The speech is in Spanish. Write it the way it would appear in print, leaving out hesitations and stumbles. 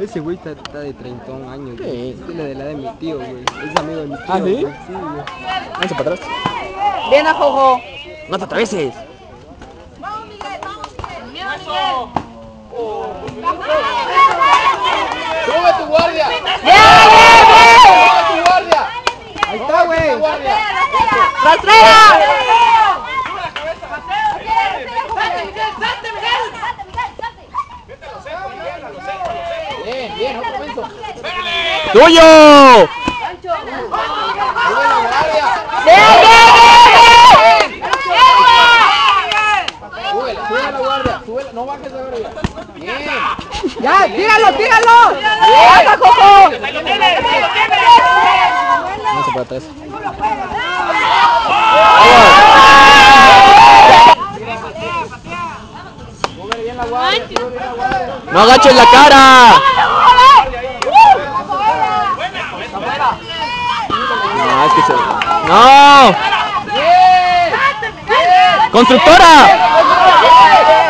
Ese güey está de 31 años. Sí. Tiene de la edad de mi tío, güey. Es amigo de mi tío. ¿Ah, sí? Güey. Sí, güey. Lánzate para atrás. Bien a Jojo. No te atraveses. Vamos, Miguel, vamos, Miguel. ¡Sube tu guardia! ¡Bien, bien, ¡Sube tu guardia! Ahí está, güey. ¡Guardia! ¡Rastrea! Bien, bien, otro momento. ¡Tuyo! ¡Sube la guardia! ¡Bien, bien, ¡Súbela, sube la guardia! ¡Súbela! ¡No bajes de guardia! ¡Bien! ¡Ya, tíralo, tíralo! ¡Anda, Jojo! Lánzate para atrás. ¡Súbele bien la guardia! ¡Súbele bien la guardia! ¡No agaches la cara! No, es que se... ¡No! ¡Constructora!